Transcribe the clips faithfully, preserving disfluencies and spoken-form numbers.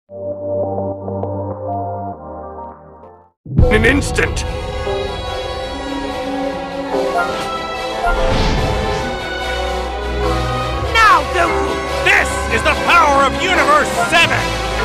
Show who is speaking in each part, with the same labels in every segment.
Speaker 1: In an instant!
Speaker 2: Now, Goku!
Speaker 3: This is the power of Universe seven!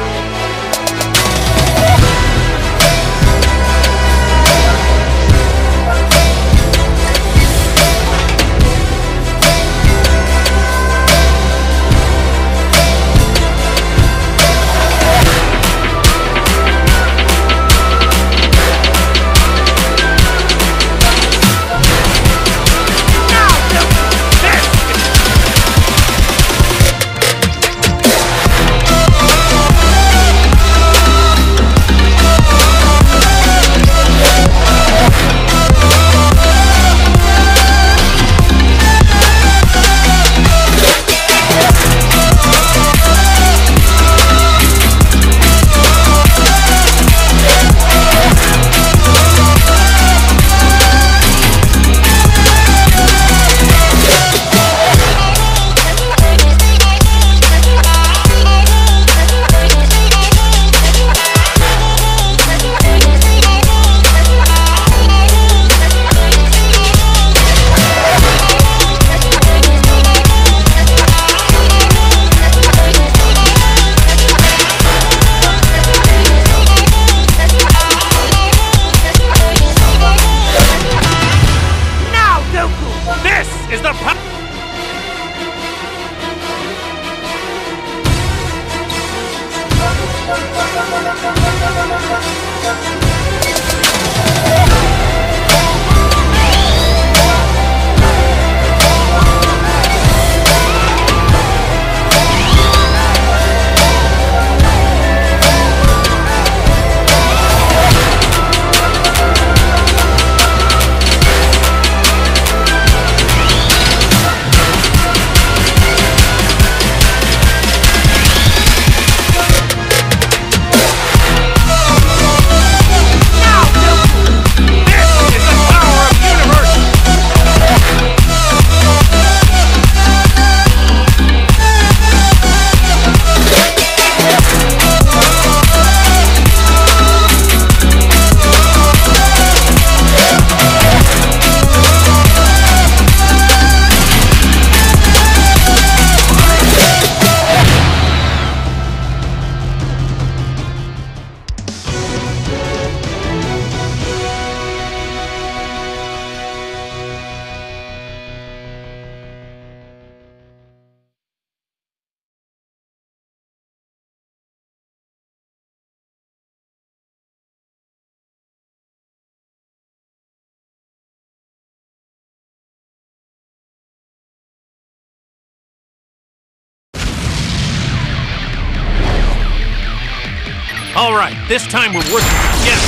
Speaker 3: All right, this time we're working together,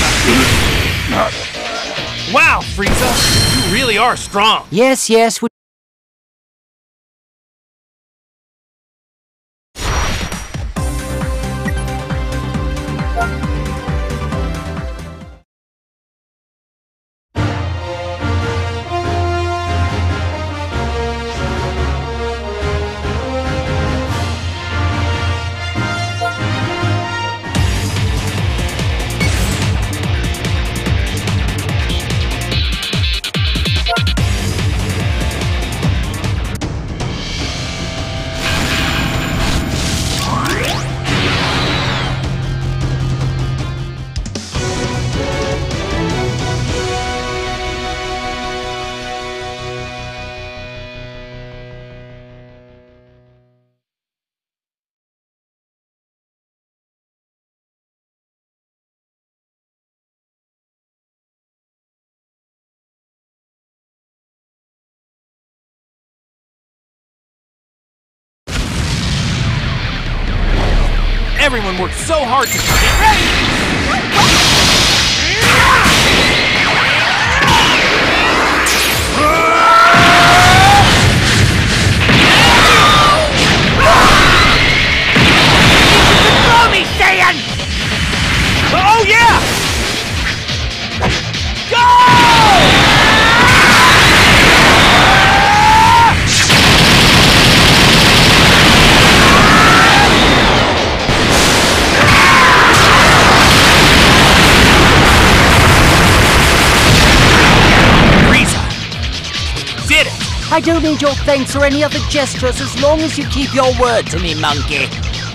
Speaker 3: Frieza. Wow, Frieza, you really are strong.
Speaker 2: Yes, yes. We
Speaker 3: Everyone worked so hard to get ready!
Speaker 2: Throw me, Saiyan!
Speaker 3: Oh yeah! Go!
Speaker 2: I don't need your thanks or any other gestures as long as you keep your word to me, monkey.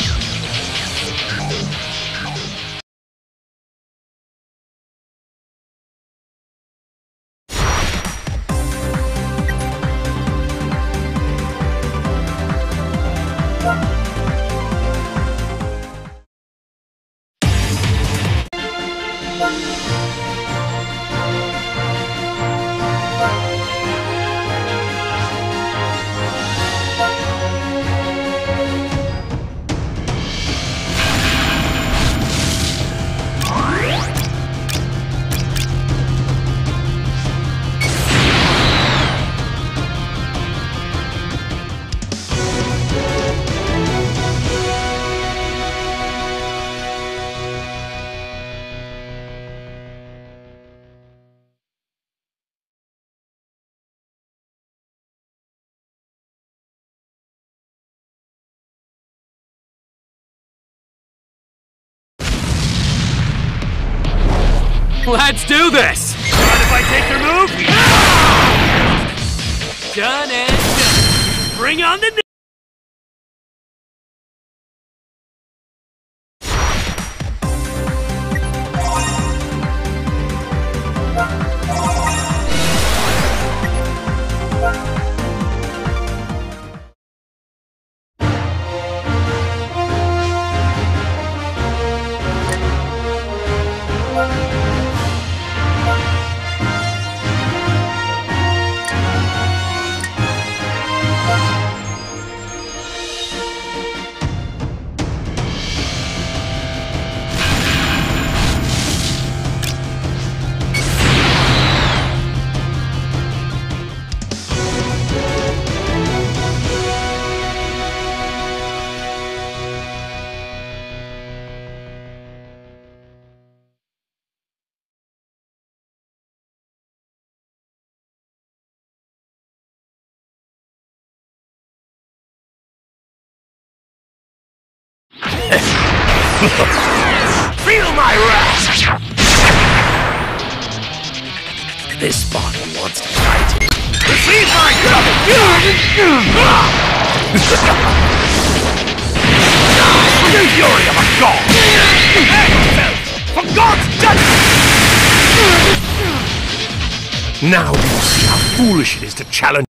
Speaker 3: Let's do this! Mind if I take your move? Done and done. Bring on the... Feel my wrath! This body wants to fight. Receive my trouble! The fury of a god! For God's justice! Now you see how foolish it is to challenge.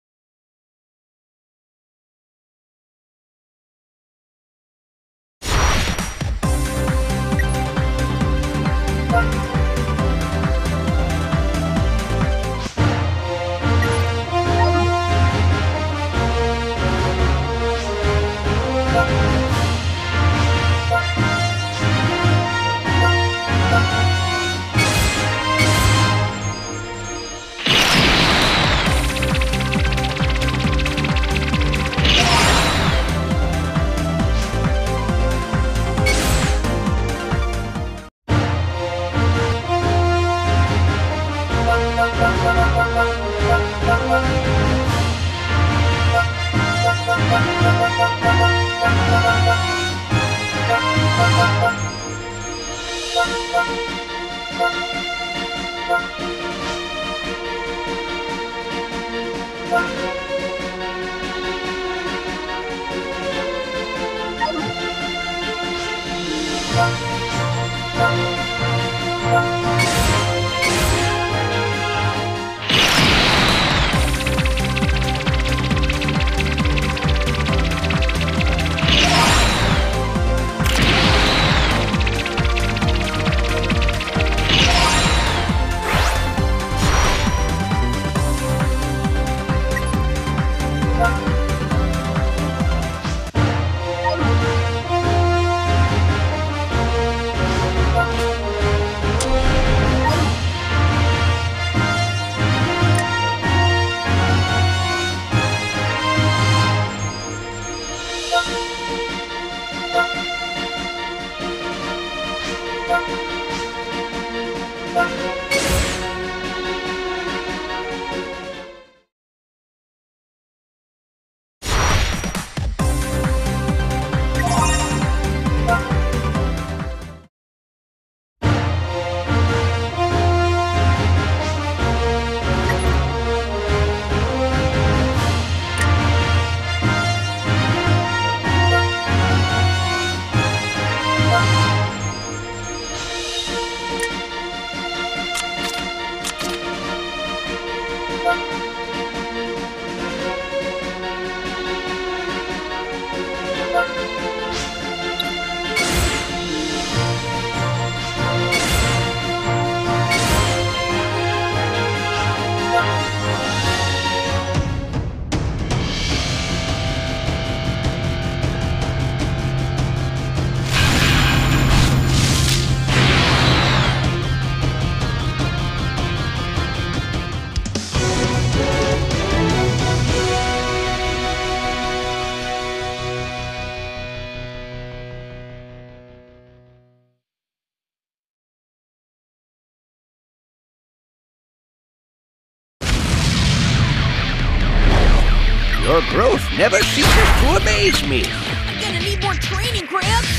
Speaker 3: Your growth never ceases to amaze me.
Speaker 1: I'm gonna need more training, Gramps.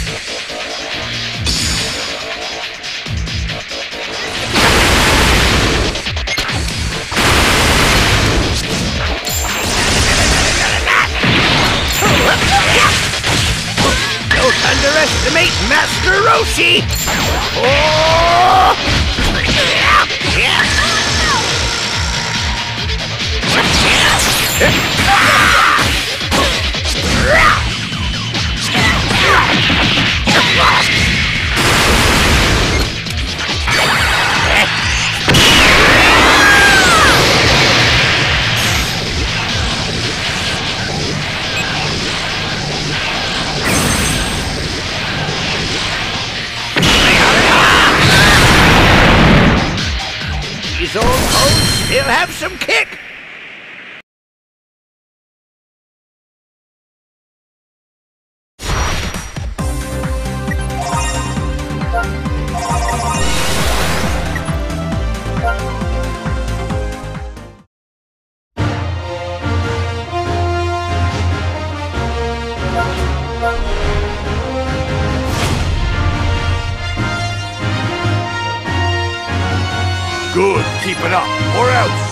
Speaker 3: Don't underestimate Master Roshi! Oh! These old bones still have some kick! Good, keep it up, or else!